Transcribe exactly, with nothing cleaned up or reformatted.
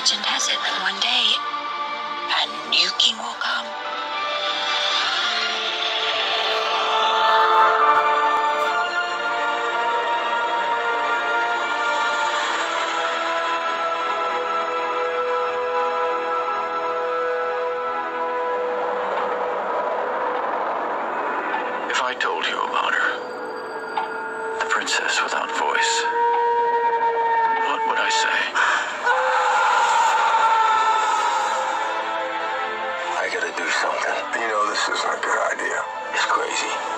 Legend has it that one day, a new king will come. If I told you about her, the princess without voice, what would I say? I gotta do something. You know this isn't a good idea. It's crazy.